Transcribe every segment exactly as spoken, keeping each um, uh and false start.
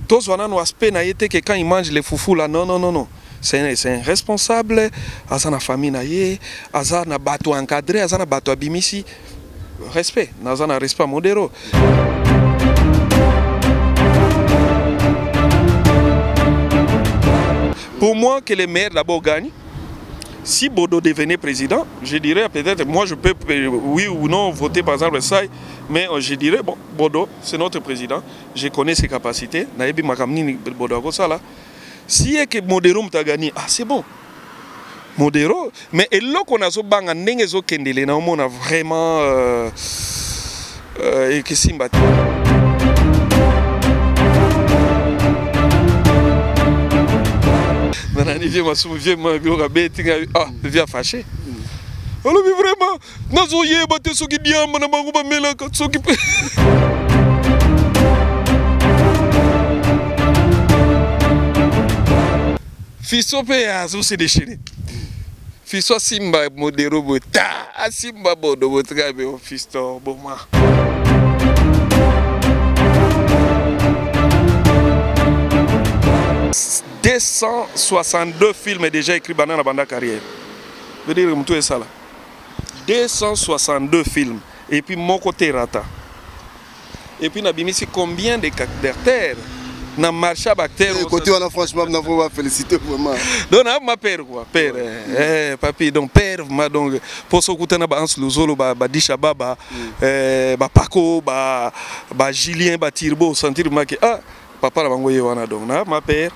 tous on a un aspect naïté que quand il mange les foufous là, non, non, non, non. C'est un responsable, à na famille naïe, à na bateau encadré, à na bateau abimisi. Respect, à na respect modéré. Pour moi, que les maires d'abord gagnent. Si Bodo devenait président, je dirais peut-être, moi je peux, oui ou non, voter par exemple ça, mais je dirais, bon, Bodo, c'est notre président, je connais ses capacités, si est que Modero m'a gagné, ah c'est bon, Modero, mais là qu'on a ce bang en nengezo kendele, on a vraiment euh, euh, et que simba. Ah, viens fâché. Alors, mais vraiment, nazoye bate ce qui dit, mon amour, ma mela, ce qui peut. Fiso pea, zo se déchaîné. Fiso simba modero bota, simba bodo botra be fisto boma. deux cent soixante-deux films déjà écrits pendant la bande carrière. Je veux dire, tout est ça là. deux cent soixante-deux films. Et puis, mon côté rata. Et puis, Nabimisi, combien de caractères dans le marché à bactères. Côté, on a franchement, on va féliciter vraiment. Donc, ma père, quoi. Père, eh, papi, donc, père, donc, pour ce que tu as dans le zolo, bah, Disha Baba, bah, Paco, bah, Julien, bah, Tirbo, sentir que, ah, papa, la bangoye, wana, donc, ma père.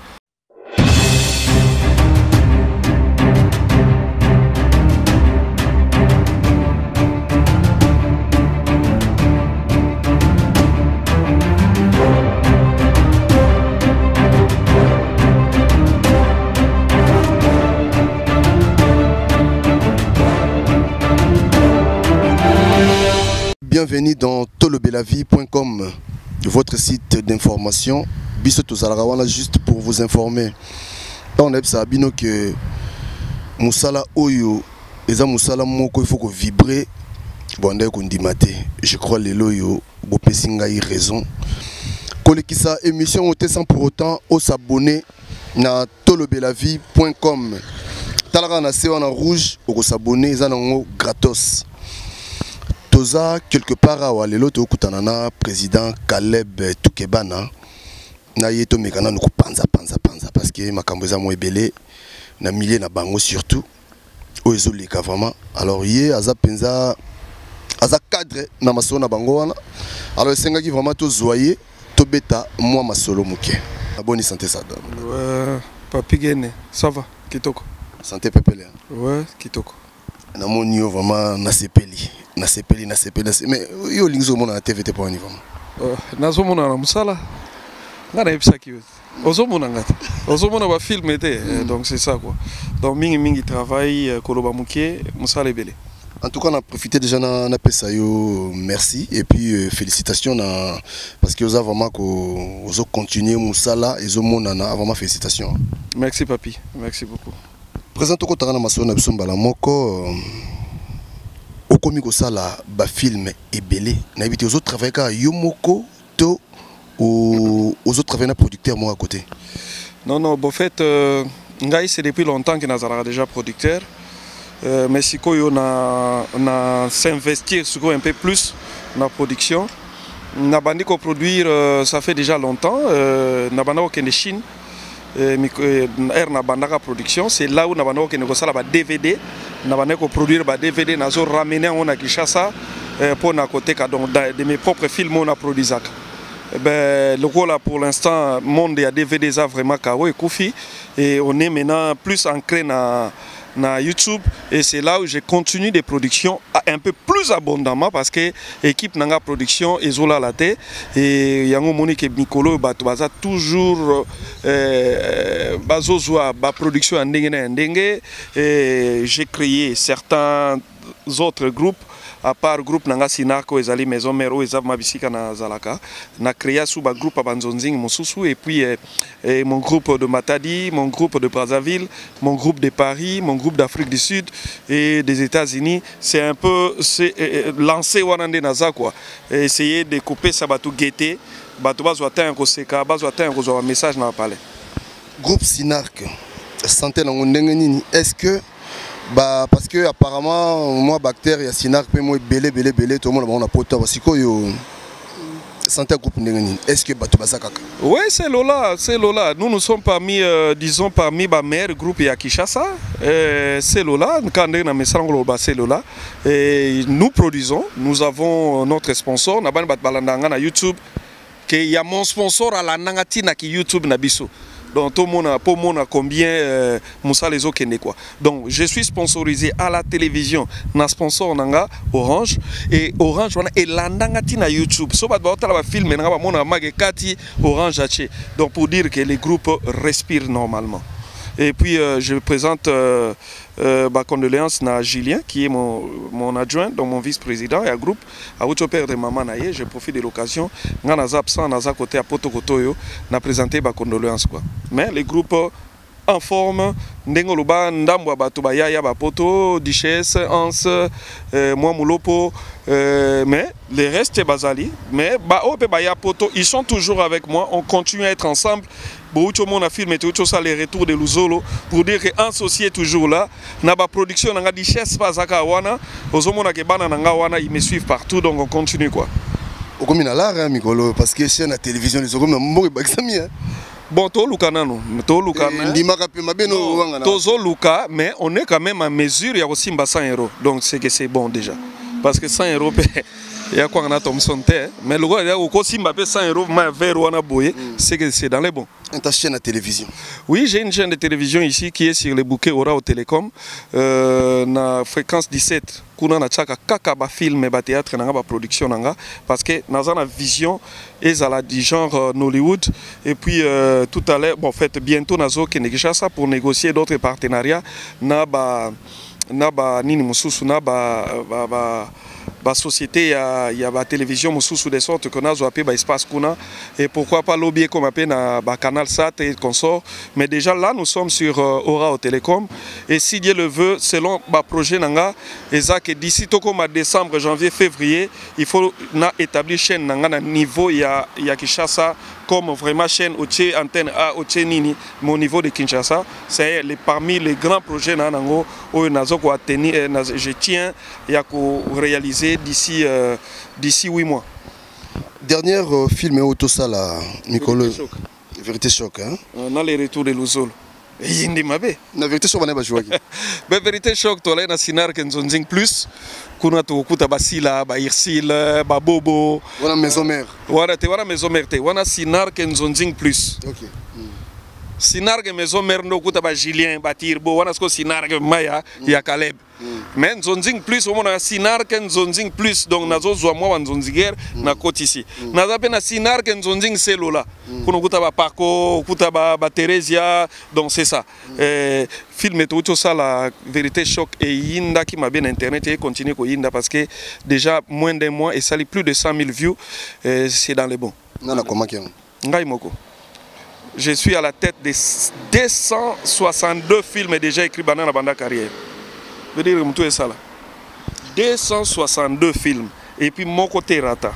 Bienvenue dans tolobelavie point com, votre site d'information. Biso tozalarawana juste pour vous informer. On a sabino que musala oyo eza musala moko il faut que vibrer bonde ko ndimate. Je crois les loyo bopesinga y raison. Kolekisa émission ote sans pour autant au s'abonner na tolobelavie point com. Talaka na sewa na rouge au s'abonner eza nango gratos. Toza quelque part à Walelo to kutanana président Caleb Toukebana na yeto mekana nuku panza panza panza parce que makambo za mo ebele na milieu na bango surtout o ezolika vraiment alors yé aza penza aza cadre na masolo na bango wana alors senga ki vraiment to zoyer to beta moi masolo muke na bonne santé ça donne ouais papi gene ça va kitoko santé pepele ouais kitoko na mon niveau vraiment na sepeli na sepeli na sepeli mais yo linzo mona na T V T pour niveau euh nazo mona na musala ngana epsa ki ozo mona ngata ozo mona ba film était donc c'est ça quoi donc mingi mingi travail koloba muke musala belé. En tout cas on a profité déjà na na pesa yo merci et puis euh, félicitations na parce que vous avez vraiment ko ozo continuer musala ezo mona na vraiment félicitations. Merci papi, merci beaucoup. Présente au Tarana Masona Bisombala Moko au comique au sala ba film et belé na évité aux autres travailleurs car Yomoko to aux autres travailleurs producteurs moi à côté. Non non bon fait euh, Ngai c'est depuis longtemps que Nazara déjà producteur euh, mais si quoi on a on a s'investir sur un peu plus dans la production na bandi ko produire euh, ça fait déjà longtemps euh, na banda au Chine. R na bandaka production c'est là où na banda ko négocia ba D V D na banda ko produire ba D V D na zo ramener on a Kinshasa pour na côté donc de mes propres films on a produit ça ben le rôle là pour l'instant monde ya D V D ça vraiment kawo et Koufi et on est maintenant plus ancré na na YouTube et c'est là où je continue des productions un peu plus abondamment parce que l'équipe nanga production ezola la tête et yango monique Mikolo bato baza toujours euh bazozwa ba production en ndenge na ndenge et j'ai créé certains autres groupes à part groupe nanga Sinako ezali maison mère ezab mabisika na zalaka na créé sous ba groupe abanzonzing mosusu et puis euh, et mon groupe de Matadi, mon groupe de Brazzaville, mon groupe de Paris, mon groupe d'Afrique du Sud et des États-Unis, c'est un peu c'est euh, lancer wanande naza quoi, essayer de couper ça batou guetter bato bazwa temps koseka bazwa temps kozwa message na palais. Groupe Sinark santé na ndenge nini est-ce que bah parce que apparemment moi bactère ya Sinark pe moi belé belé belé tout le monde on a poto basiko yo santé groupe ndenge nini est-ce que bato bazakaka? Oui, c'est Lola, c'est Lola. Nous nous sommes parmi euh, disons parmi les meilleurs groupes ya Kinshasa. Euh, c'est Lola, quand on c'est Lola. Et nous produisons, nous avons notre sponsor, na ban bat balandanga na YouTube. Il y a mon sponsor à la nangati na ki YouTube na biso. Donc tout le monde a pour monde combien euh, Moussa les autres quoi. Donc je suis sponsorisé à la télévision na sponsor nanga Orange et Orange wana et landangati na YouTube. So bat ba otala film na ba mona magekati Orange ache. Donc pour dire que les groupes respirent normalement. Et puis euh, je présente euh, euh, ma condoléance à Julien qui est mon, mon adjoint, donc mon vice-président et un groupe à votre père de maman naïe. Je profite de l'occasion. Nous sommes absents, nous sommes côté à Poto Kotoyo, nous avons présenté ma condoléance quoi. Mais les groupes en forme, Ndengoluba, Ndambwa Batuba Yaya Bapoto, Duchesse, Ans, euh, moi Moulopo, euh, mais les restes Bazali, mais Baope Baya Poto, ils sont toujours avec moi. On continue à être ensemble. Beaucoup de monde a filmé tout ça les retours de Luzolo pour dire que associé toujours là, na ba production na Duchesse Bazaka wana, ozomona ke bana nga wana ils me suivent partout donc on continue quoi. Okomi na lara mikolo parce que chaîne à télévision les okomi mboki bakisami hein. Bon, to luka nano, to luka mais tozo luka mais on est quand même à mesure ya kosimba cent euros. Donc c'est que c'est bon déjà. Parce que cent euros il y a quoi on a Thomson mais le gars il y a aussi Mbappé cent euros mais vers wana boye c'est que c'est dans les bons. Ta chaîne à télévision? Oui, j'ai une chaîne de télévision ici qui est sur le bouquet Ora au Télécom euh, na fréquence dix-sept kuna na chaka kaka ba film ba théâtre na ba production nanga parce que na za na vision ezala du genre euh, Nollywood et puis euh, tout à l'heure bon en fait bientôt nazo ke Kinshasa pour négocier d'autres partenariats na ba na ba nini mususu na ba ba, ba la société, il y a la télévision sous des sortes qu'on a zoapé bah espace qu'on a et pourquoi pas l'objet comme appelle na bah canal sat et consort mais déjà là nous sommes sur euh, Ora au Télécom et si Dieu le veut selon bah projet nanga et ça que d'ici tout comme à décembre janvier février il faut na établir chaîne nanga na niveau il y a il y a Kinshasa comme vraiment chaîne au-dessus antenne A au-dessus nini mon niveau de Kinshasa c'est les parmi les grands projets na nango où nazo ko tenir je tiens il y a ko réaliser d'ici euh, d'ici huit mois. Dernier euh, film autosala Mikolo Vérité Choc hein. On a les retours de Luzolo. Et indi mabe. Na Vérité Choc bana ba jouer. Be Vérité Choc to na Sinark Nzonzing plus kuna to kuta basila ba Irsil ba Bobo. Wana maison mère. Wana te wana maison mère te wana Sinark Nzonzing plus. OK. Sinark maison mère no kuta ba Julien ba Tirbo wana sko Sinark Maya ya Caleb. Mais Nzonzing plus au monde Sinark Nzonzing plus donc nazo zwa moi Nzonziger na côte ici. Naza pe na Sinark Nzonzing selola. Kuno kuta ba Paco, kuta ba ba Teresia donc c'est ça. Euh film tout ça la Vérité Choc et Yinda qui m'a bien internet et continue ko Yinda parce que déjà moins d'un mois et ça a plus de cent mille views c'est dans les bons. Nana comment qui Ngai moko. Je suis à la tête de deux cent soixante-deux films déjà écrits dans la bande carrière. Je veux dire que tout est ça là. deux cent soixante-deux films. Et puis mon côté rata.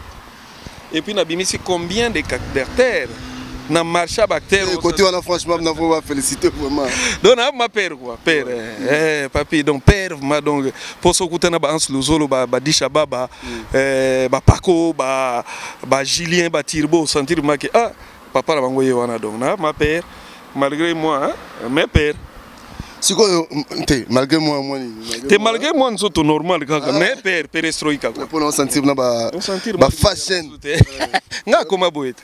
Et puis Nabimi, c'est combien de caractères dans marché à bactères. Côté on a franchement, on a vraiment félicité vraiment. Donc ma père quoi, père, eh, papi donc père ma donc pour ce côté na ba Ans Luzolo ba ba Disha Baba, eh ba Paco ba ba Julien ba Tirbo sentir ma que ah papa la bangoye wana donc na ma père malgré moi hein, mes pères. Si quoi, malgré moi, moi, t'es malgré moi, nous sommes normal, mais père, perestroïka quoi. Pour nous sentir na ba, ba fashion. Nga comment boit.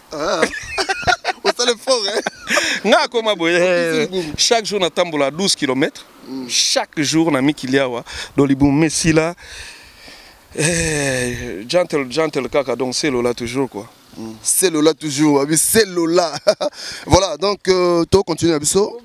On s'en est fort hein. Nga comment boit. Chaque jour na tambola douze kilomètres. Chaque jour na mikiliawa dans les boum Messi là. Gentle, gentle kaka donc c'est là toujours quoi. C'est Lola toujours, c'est Lola. Voilà, donc euh, tu continues à biso.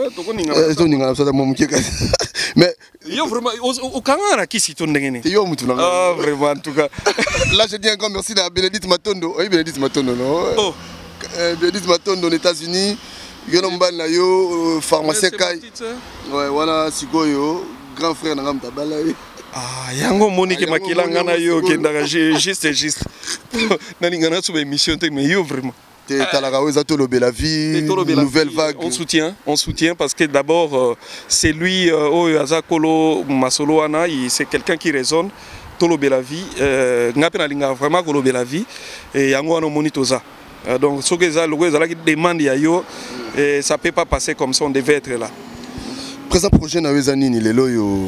Mais yo vraiment au Kangara qui s'y tourne yo mutu na. Ah vraiment en tout cas. Là je dis encore merci à Bénédicte Matondo. Oui Bénédicte Matondo non. Oh. Bénédicte Matondo aux États-Unis. Yo nomba na yo pharmacien kai. Ouais, voilà sikoyo grand frère na ngam tabala. Ah, yango moni ke makila ngana yo ke ndaka juste juste. Nani ngana sous émission te mais yo vraiment. T'es la la vie, nouvelle vague. On soutient, on soutient parce que d'abord euh, c'est lui oh Azakolo Masoloana, c'est quelqu'un qui résonne tolo la vie. Ngapena linga vraiment kolo la vie et yango ano monitoza. Donc ce que ça le ça qui demande ya yo et ça peut pas passer comme ça, on devait être là. Présent projet na wezanini lelo yo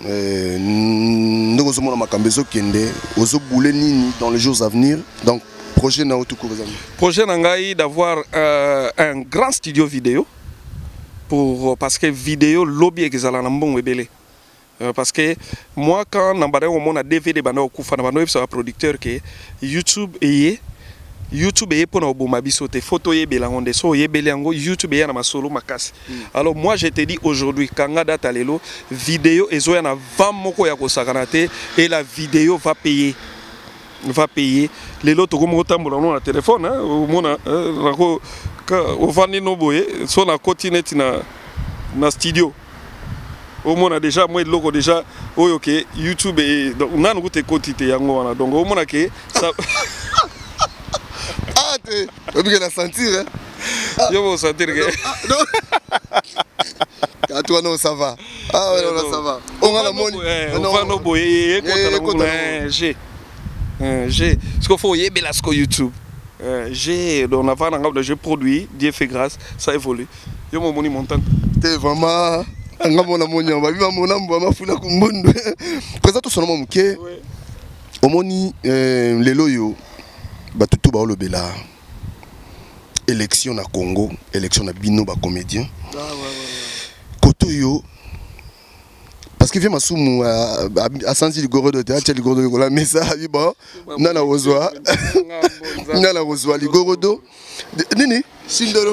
nous sommes dans Makambezo Kende, aux boulets nini dans les jours à venir. Donc projet na tout court. Projet nangai d'avoir euh, un grand studio vidéo pour parce que vidéo lobby que ça la bon webele. Parce que moi quand nambare on a D V D bana okufa na bana website producteur que YouTube et YouTube est pour nous mabiso te photo ye belangonde so ye belango YouTube est na masolo makasi. Alors moi je te dis aujourd'hui kanga data lelo vidéo ezo ya na vingt moko ya kosakanate et la vidéo va payer va payer lelo to komo tambola na téléphone hein au mona rako au vandi no boye so na continent na na studio au mona déjà moi loko déjà oyo ke YouTube et donc nanu ko te kotite yango wana donc au mona ke ça ah, tu veux la sentir, hein? Je veux sentir que. Ah, toi, non, ça va. Ah, ouais, non, ça va. On a la monnaie. On va nous boyer. J'ai. J'ai. Ce qu'il faut, il y a sur YouTube. J'ai. On a fait un jeu produit. Dieu fait grâce. Ça évolue. Je mon money montant. T'es vraiment. On a mon ammonia. On va vivre mon âme. On va fouler comme monde. Présente tout son nom, ok? Au moni, les loyaux. Batutu ba olobela élection na Congo, élection na bino ba comédien. Ah ouais ouais. Koto yo parce que vient masumu a senti le goro de théâtre le goro de la mesa ba nana ozwa nana ozwa le goro do nini Shindoro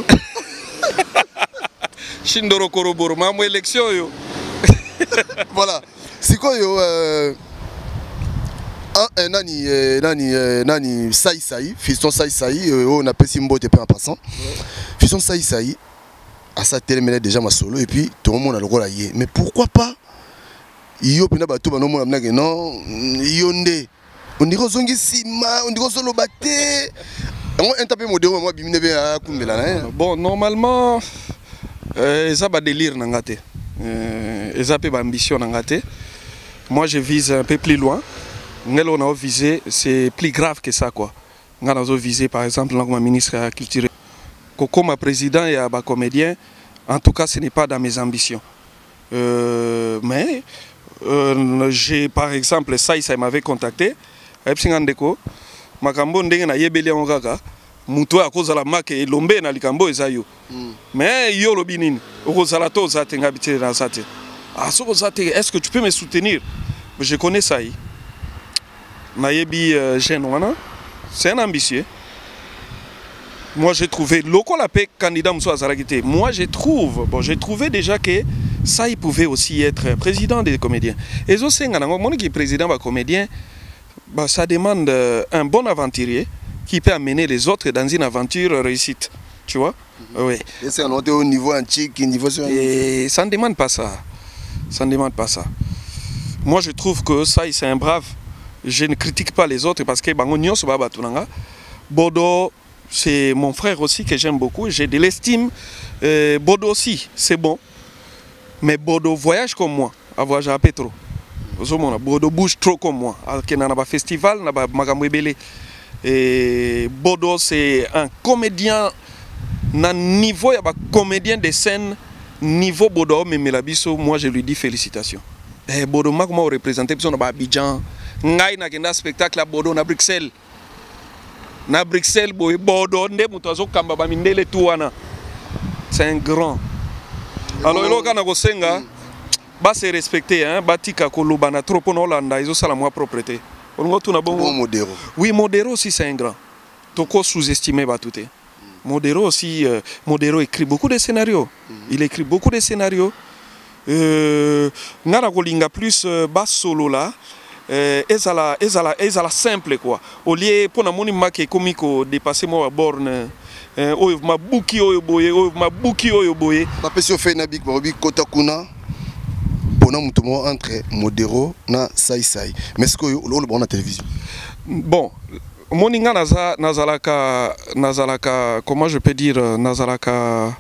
Shindoro koroboro mamu élection yo. Voilà. Siko yo euh Ah, nani, nani, nani, Saï Saï, fiston Saï Saï, on appelle Simbo T P en passant. Fiston Saï Saï, à sa télé, déjà ma solo, et puis tout le monde a le rôle à y. Mais pourquoi pas? Yo pena bato ba no mo amna non, yonde. On dirait zongi sima, on dirait solo baté. On entapé modéro moi bimine be a kumbela na. Bon, normalement euh ça ba délire nangate. Euh ça peut ba ambition nangate. Moi je vise un peu plus loin. On a visé, c'est plus grave que ça quoi. On a visé par exemple comme ministre de la Culture, comme président et comme comédien. En tout cas, ce n'est pas dans mes ambitions. Euh, mais euh, j'ai par exemple ça, ça m'avait contacté. Epsingandeko, makambo ndenge na yebeli ongaga, muto a cause la marque et lombe na likambo ezayo. Mais yo lobinine, ozala to za tenga bitire na sate. Ah so zate, est-ce que tu peux me soutenir? Je connais ça. Nayebi Genouana, c'est un ambitieux. Moi j'ai trouvé local la paix candidat Moussa Zaragité. Moi je trouve, bon j'ai trouvé déjà que ça il pouvait aussi être président des comédiens. Et zo sengana mon qui est président des comédiens, bah ça demande un bon aventurier qui peut amener les autres dans une aventure réussite, tu vois? Mm-hmm. Oui. Et c'est au niveau antique, niveau sur. Et ça ne demande pas ça. Ça ne demande pas ça. Moi je trouve que ça c'est un brave. Je ne critique pas les autres parce que Bodo, c'est mon frère aussi que j'aime beaucoup. J'ai de l'estime. Euh, Bodo aussi, c'est bon. Mais Bodo voyage comme moi. À voyager à Petro. Bodo bouge trop comme moi. Il y a un festival, et Bodo, c'est un comédien. Na niveau, il y a un comédien de scène. Niveau Bodo, mais moi je lui dis félicitations. Et Bodo, moi, comment représenter Abidjan. Ngai na kenda spectacle à Bodo na Bruxelles. Na Bruxelles boy Bodo nde muto azokamba ba mindele tuana. C'est un grand. Alors elo kana kosenga ba se respecter hein, ba tika ko lobana trop na Hollanda izo sala moi propreté. On tuna bon Modéro. Oui, Modéro aussi c'est un grand. Toko sous-estimé ba touté. Modéro aussi euh, Modéro écrit beaucoup de scénarios. Il écrit beaucoup de scénarios. Euh ngana ko linga plus euh, ba solo là. Et ça la, et ça la, et ça la simple quoi. Au lieu pour na moni marqué comico dépasser moi à borne. Oh ma bouki oyo boye, oh ma bouki oyo boye. Ma passion fait na big bobi kota kuna. bona mutumo entre Modero na Sai Sai. Mais ce que le bon la télévision. Bon, moninga naza nazalaka nazalaka comment je peux dire nazalaka.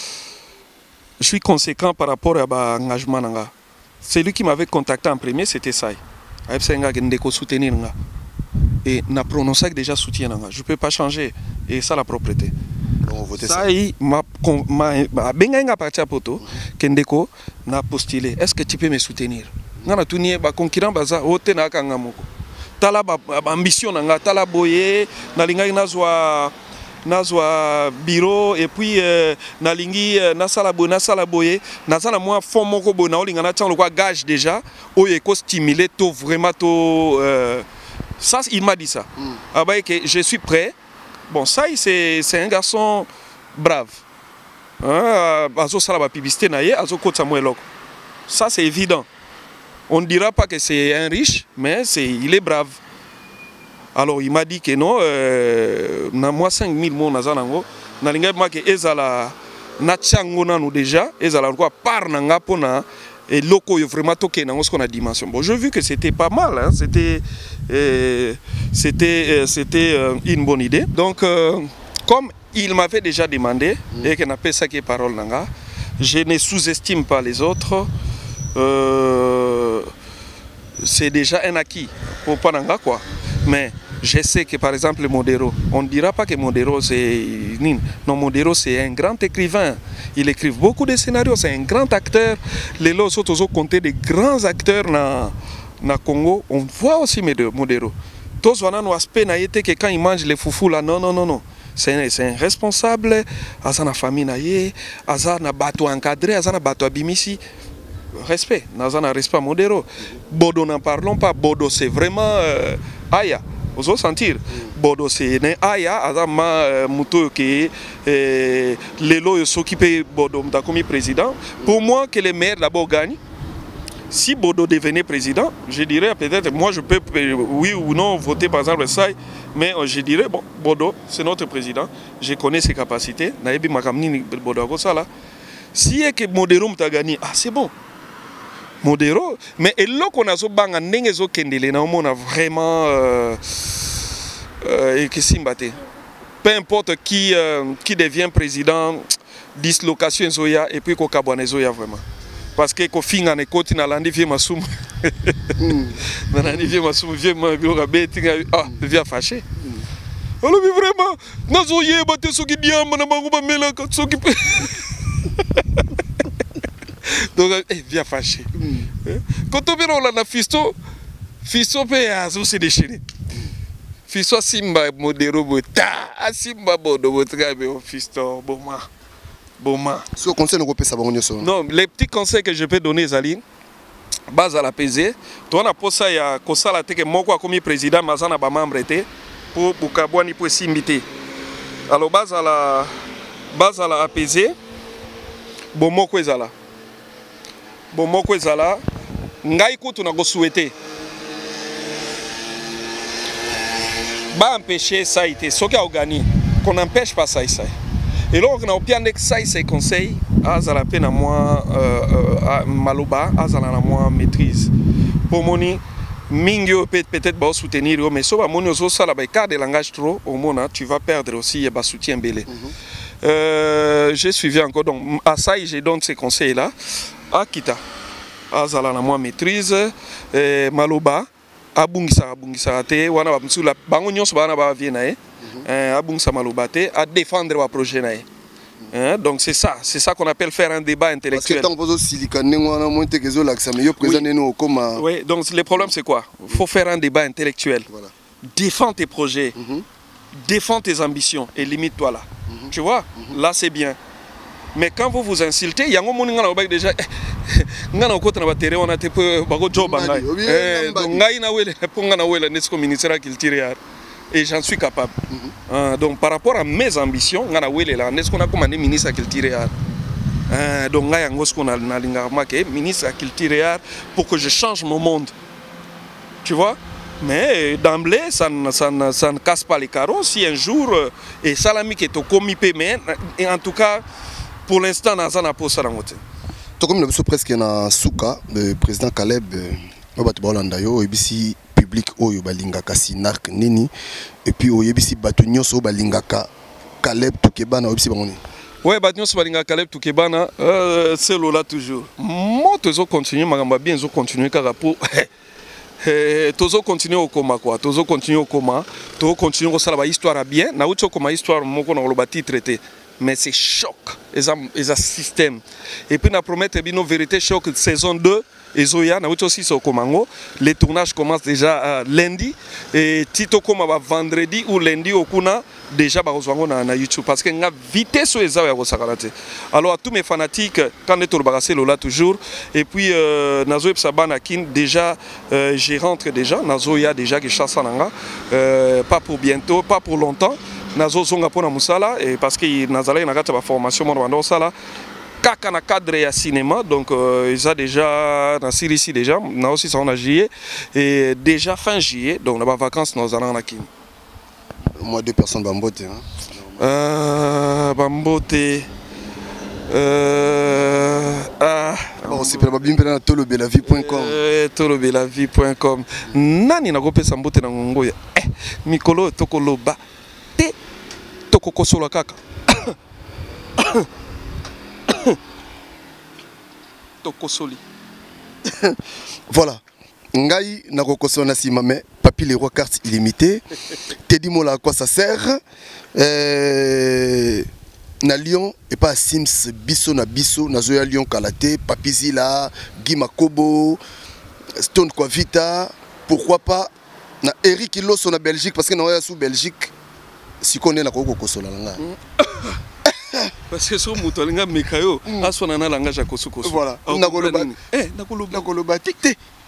Je suis conséquent par rapport à l'engagement nanga. Celui qui m'avait contacté en premier, c'était Sai. Aïbsenga gendeko soutenir nga. Et n'a prononcé déjà soutien nanga. Je peux pas changer et ça la propreté. Sai m'a m'a benga parti à poto kendeko n'a postulé. Est-ce que tu peux me soutenir? Ngana tunier ba concurrent baza hote na kanga moko. Tala ba ambition nanga tala boye na linga nazwa nazwa bureau et puis euh, nalingi euh, nasala bo nasala boye nazana moi fond moko bo na olinga na tang quoi gage déjà o eko stimuler to vraiment to euh, ça il m'a dit ça. Mm. Ah bah que je suis prêt. Bon ça c'est c'est un garçon brave. Hein azo sala ba publicité na ye azo kota mo eloko. Ça c'est évident. On ne dira pas que c'est un riche mais c'est il est brave. Alors il m'a dit que non, euh, moi cinq mille mots nazanango, nalinga ma que ezala nachangona nous déjà, ezala quoi par nanga pona et loko yo vraiment toqué nango ce qu'on a dimension. Bon, j'ai vu que c'était pas mal, hein, c'était euh, c'était euh, c'était euh, une bonne idée. Donc euh, comme il m'avait déjà demandé mm. et qu'il n'a pas ça qui est parole nanga, je ne sous-estime pas les autres. Euh, c'est déjà un acquis pour pas nanga quoi. Mais je sais que par exemple Modero, on ne dira pas que Modero c'est... Non, Modero c'est un grand écrivain. Il écrit beaucoup de scénarios, c'est un grand acteur. Les autres ont compté des grands acteurs dans le Congo. On voit aussi Modero. Tous on a un aspect que quand il mange les foufous là, non, non, non, non. C'est un responsable, il a une famille, il a un bateau encadré, il a un bateau abimisi. Respect, il a un respect Modero. Bodo n'en parlons pas, Bodo c'est vraiment... Euh, Aya. Vous allez sentir. Bodo c'est né aya azama muto que les lois s'occupent Bodo comme président. Pour moi que les maires d'abord gagnent. Si Bodo devenait président, je dirais peut-être moi je peux oui ou non voter par exemple ça, mais je dirais bon Bodo c'est notre président. Je connais ses capacités. Naebi makamni Bodo ko sala. Si est que Modero m'a gagné, ah c'est bon. Modero, mais et là qu'on a zo banga ndenge zo kendele na on a vraiment euh, euh, que simbate. Peu importe qui euh, qui devient président, dislocation zoya et puis ko kabwane zoya vraiment. Parce que ko finga ne koti na landi vie masum. Na landi vie masum vie ma bi o beti ah via fâché. Alors mais vraiment, na zoye bate so ki diamba na bango ba mela ka so ki donc, eh, bien fâché. Mm. Quand on vient là, Fisto, Fisto peut se déchirer. Fisto Simba Modero Bota, Simba Bodo Botrabe, Fisto, Boma. Boma. Ce conseil ne peut pas savoir. Non, les petits conseils que je peux donner, Zali, base à la P Z, toi, on a posé ça, il y a Kosala, que moi, comme président, Mazana Bamambre, pour Bukabouani, pour s'imiter. Alors, base à la base à la P Z, bon, moi, quoi, Zala. Bon, moi, quoi, Zala, ngai ko tuna go souhaiter. Ba empêcher ça été, ce qui a gagné, qu'on n'empêche pas ça, ça. Et là, on a bien que ça, c'est conseil, à la peine à moi, à Maloba, à la moi maîtrise. Pour moni, mingyo peut-être pas soutenir, mais si on moni aussi ça, la cas de langage trop, au moins, tu vas perdre aussi le soutien belé. J'ai suivi encore, donc à ça, j'ai donné ces conseils-là. À Kita, à la moi maîtrise, Maloba, à Bungisa, à Bungisa, te, wana ba msula, bango nyonso bana ba viena eh, à Bungisa Maloba te, à défendre le projet na eh. Donc c'est ça, c'est ça qu'on appelle faire un débat intellectuel. Parce que tant que silicone, on a monté que l'accès, mais présent nous comme. Oui, donc le problème c'est quoi? Il faut faire un débat intellectuel. Voilà. Défends tes projets, mm-hmm. défends tes ambitions et limite-toi là. Mm-hmm. Tu vois, mm-hmm. là c'est bien. Mais quand vous vous insultez, il y a un moment où déjà, ngana okota na batere on a te bako job ngai. Eh donc ngai na wele ponga na wele nesko ministère de la culture et j'en suis capable. Uh, donc par rapport à mes ambitions, ngana wele la nesko na commandé ministre de la culture. Euh, donc ngai ngosko na na linga make ministre de la culture pour que je change mon monde. Tu vois? Mais d'emblée, ça, ça, ça ne casse pas les carreaux. Si un jour, et Salami qui est au comité, mais en tout cas, pour l'instant, on a pas ça dans le to comme nous presque na suka le président Caleb bato balanda yo ebisi public oyo balingaka sinark nini et puis oyebisi bato nyonso balingaka Caleb Toukebana ebisi bangoni. Ouais, bato nyonso balingaka Caleb Toukebana euh, c'est là toujours. Moi toujours continuer magamba bien zo continuer kaka pour tozo continuer au coma quoi, tozo continuer au coma, tozo continuer au sala ba histoire bien, na ucho koma histoire moko na lo bati traité. Mais c'est choc, et un système. Et puis, on a promis une vérité choc saison deux, et Zoya, on a aussi au Komango. Les tournages commencent déjà euh, lundi, et Tito comme vendredi ou lundi au Kuna, déjà sur YouTube. Parce qu'il y a une vitesse sur les avions. Alors, à tous mes fanatiques, quand on est là toujours, et puis, Nazo et Sabanakin, déjà, euh, j'y rentre déjà, Nazoya déjà qui chasse en euh, pas pour bientôt, pas pour longtemps. Nazo zonga pona musala et parce que nazala ina kata ba formation mo bando sala kaka na cadre ya cinéma donc euh, ils a déjà na série ici déjà na aussi ça on a juillet et déjà fin juillet donc na ba vacances nous allons na kin moi deux personnes bambote hein euh bambote euh ah bon c'est pour babim pena tolobelavie point com euh tolobelavie point com nani na kopesa mbote na ngongo eh mikolo tokoloba Kokosola kaka. Tokosoli. Voilà. Ngai na kokosola na simame papi les rois carte illimitée. Te dis moi à quoi ça sert. Euh, na Lyon et pas Sims biso na biso na zoya Lyon Kalaté, Papi Zila, Guy Makobo, Stone Quavita, pourquoi pas na Eric Iloso na Belgique parce que na sous Belgique. Si on est là, on parce que sur Moutolinga Mekayo, à son langage à Kosuko. Voilà. Eh, Nakoloba. Nakoloba. Tic-tic.